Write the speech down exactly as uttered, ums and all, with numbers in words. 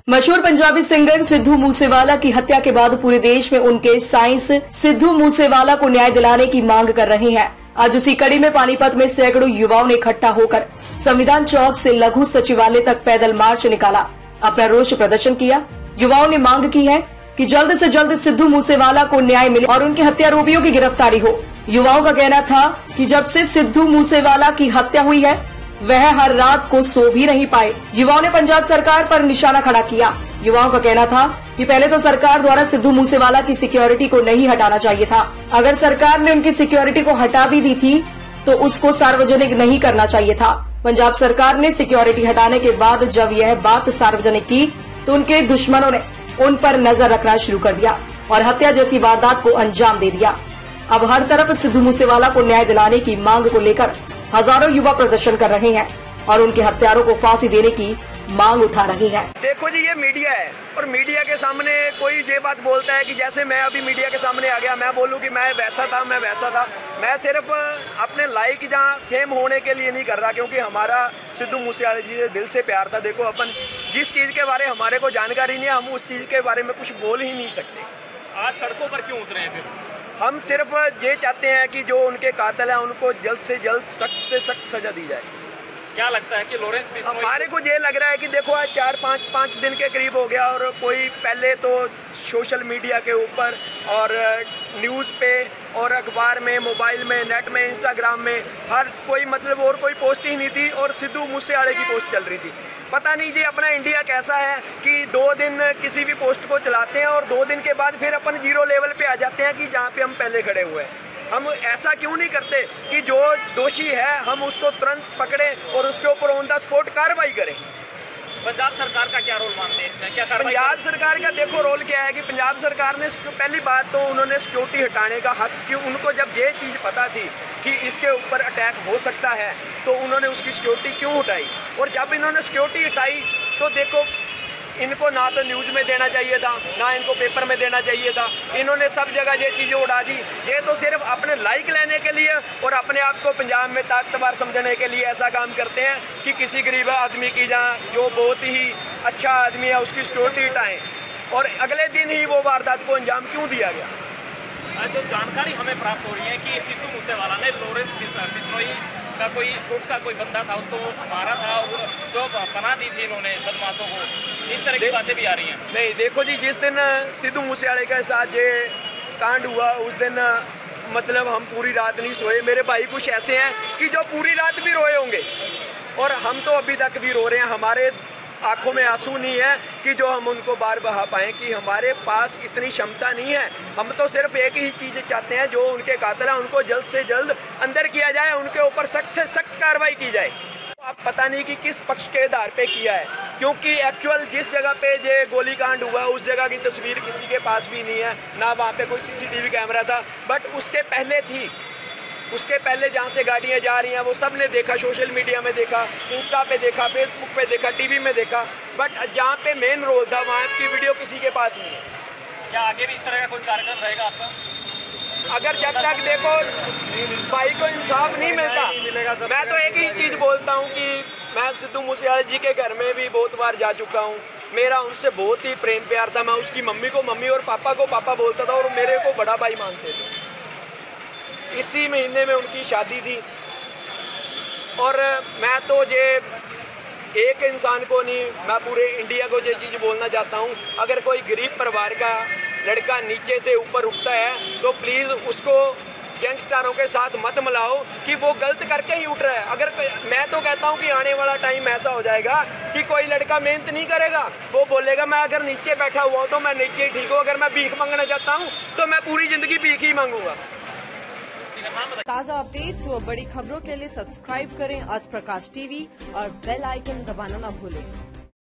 मशहूर पंजाबी सिंगर सिद्धू मूसेवाला की हत्या के बाद पूरे देश में उनके साइंस सिद्धू मूसेवाला को न्याय दिलाने की मांग कर रहे हैं। आज उसी कड़ी में पानीपत में सैकड़ों युवाओं ने इकट्ठा होकर संविधान चौक से लघु सचिवालय तक पैदल मार्च निकाला, अपना रोष प्रदर्शन किया। युवाओं ने मांग की है कि जल्द से जल्द सिद्धू मूसेवाला को न्याय मिले और उनके हत्यारोपियों की गिरफ्तारी हो। युवाओं का कहना था कि जब से सिद्धू मूसेवाला की हत्या हुई है वह हर रात को सो भी नहीं पाए। युवाओं ने पंजाब सरकार पर निशाना खड़ा किया। युवाओं का कहना था कि पहले तो सरकार द्वारा सिद्धू मूसेवाला की सिक्योरिटी को नहीं हटाना चाहिए था। अगर सरकार ने उनकी सिक्योरिटी को हटा भी दी थी तो उसको सार्वजनिक नहीं करना चाहिए था। पंजाब सरकार ने सिक्योरिटी हटाने के बाद जब यह बात सार्वजनिक की तो उनके दुश्मनों ने उन पर नजर रखना शुरू कर दिया और हत्या जैसी वारदात को अंजाम दे दिया। अब हर तरफ सिद्धू मूसेवाला को न्याय दिलाने की मांग को लेकर हजारों युवा प्रदर्शन कर रहे हैं और उनके हत्यारों को फांसी देने की मांग उठा रहे हैं। देखो जी, ये मीडिया है और मीडिया के सामने कोई ये बात बोलता है कि जैसे मैं अभी मीडिया के सामने आ गया, मैं बोलूं कि मैं वैसा था मैं वैसा था। मैं सिर्फ अपने लाइक जहाँ फेम होने के लिए नहीं कर रहा, क्योंकि हमारा सिद्धू मूसेवाला जी से दिल से प्यार था। देखो, अपन जिस चीज के बारे हमारे को जानकारी नहीं है, हम उस चीज के बारे में कुछ बोल ही नहीं सकते। आज सड़कों पर क्यों उतरे हैं फिर? हम सिर्फ ये चाहते हैं कि जो उनके कातिल हैं उनको जल्द से जल्द सख्त से सख्त सजा दी जाए। क्या लगता है कि लॉरेंस बिश्नोई, हमारे को ये लग रहा है कि देखो आज चार पाँच पाँच दिन के करीब हो गया और कोई पहले तो सोशल मीडिया के ऊपर और न्यूज़ पे और अखबार में, मोबाइल में, नेट में, इंस्टाग्राम में हर कोई मतलब और कोई पोस्ट ही नहीं थी और सिद्धू मूसेवाला की पोस्ट चल रही थी। पता नहीं जी अपना इंडिया कैसा है कि दो दिन किसी भी पोस्ट को चलाते हैं और दो दिन के बाद फिर अपन जीरो लेवल पे आ जाते हैं कि जहाँ पे हम पहले खड़े हुए हैं। हम ऐसा क्यों नहीं करते कि जो दोषी है हम उसको तुरंत पकड़ें और उसके ऊपर ऑन द स्पॉट कार्रवाई करें। पंजाब सरकार का क्या रोल मानते हैं इसमें? क्या कार्रवाई? पंजाब सरकार का देखो रोल क्या है कि पंजाब सरकार ने पहली बात तो उन्होंने सिक्योरिटी हटाने का हक, कि उनको जब ये चीज़ पता थी कि इसके ऊपर अटैक हो सकता है तो उन्होंने उसकी सिक्योरिटी क्यों हटाई। और जब इन्होंने सिक्योरिटी हटाई तो देखो इनको ना तो न्यूज़ में देना चाहिए था, ना इनको पेपर में देना चाहिए था। इन्होंने सब जगह ये चीज़ें उड़ा दी। ये तो सिर्फ अपने लाइक लेने के लिए और अपने आप को पंजाब में ताकतवर समझने के लिए ऐसा काम करते हैं कि किसी गरीब आदमी की जहाँ जो बहुत ही अच्छा आदमी है उसकी सिक्योरिटी हटाएं और अगले दिन ही वो वारदात को अंजाम क्यों दिया गया। जो जानकारी हमें प्राप्त हो रही है कि सिद्धू मूसेवाला ने लॉरेंस बिश्नोई का कोई गुट का कोई बंदा था उसको मारा था, जो पनाह दी थी इन्होंने बदमाशों को, इस तरह की बातें भी आ रही हैं। नहीं देखो जी, जिस दिन सिद्धू मूसेवाले के साथ ये कांड हुआ उस दिन मतलब हम पूरी रात नहीं सोए। मेरे भाई कुछ ऐसे हैं कि जो पूरी रात भी रोए होंगे और हम तो अभी तक भी रो रहे हैं। हमारे आंखों में आंसू नहीं है कि जो हम उनको बार बहा पाएँ, कि हमारे पास इतनी क्षमता नहीं है। हम तो सिर्फ एक ही चीज़ चाहते हैं, जो उनके कातिल हैं उनको जल्द से जल्द अंदर किया जाए, उनके ऊपर सख्त से सख्त कार्रवाई की जाए। आप पता नहीं कि किस पक्ष के आधार पे किया है, क्योंकि एक्चुअल जिस जगह पे ये गोलीकांड हुआ उस जगह की तस्वीर किसी के पास भी नहीं है, ना वहाँ पे कोई सीसीटीवी कैमरा था। बट उसके पहले थी, उसके पहले जहाँ से गाड़ियाँ जा रही हैं वो सब ने देखा, सोशल मीडिया में देखा, इंस्टा पे देखा, फेसबुक पे देखा, टीवी में देखा। बट जहाँ पे मेन रोल था वहाँ की वीडियो किसी के पास नहीं है। क्या आगे भी इस तरह का कोई कार्यक्रम रहेगा आपका? अगर जब तक देखो भाई को इंसाफ नहीं मिलता, मैं तो एक ही चीज़ बोलता हूँ कि मैं सिद्धू मूसेवाला जी के घर में भी बहुत बार जा चुका हूँ। मेरा उनसे बहुत ही प्रेम प्यार था। मैं उसकी मम्मी को मम्मी और पापा को पापा बोलता था और मेरे को बड़ा भाई मानते थे। इसी महीने में उनकी शादी थी और मैं तो ये एक इंसान को नहीं, मैं पूरे इंडिया को ये चीज़ बोलना चाहता हूँ। अगर कोई गरीब परिवार का लड़का नीचे से ऊपर उठता है तो प्लीज़ उसको गैंगस्टरों के साथ मत मिलाओ कि वो गलत करके ही उठ रहा है। अगर मैं तो कहता हूँ कि आने वाला टाइम ऐसा हो जाएगा कि कोई लड़का मेहनत नहीं करेगा, वो बोलेगा मैं अगर नीचे बैठा हुआ हूँ तो मैं नीचे ही ठीक हूँ, अगर मैं भीख मांगना चाहता हूँ तो मैं पूरी ज़िंदगी भीख ही मांगूंगा। ताज़ा अपडेट्स व बड़ी खबरों के लिए सब्सक्राइब करें आज प्रकाश टीवी और बेल आइकन दबाना न भूलें।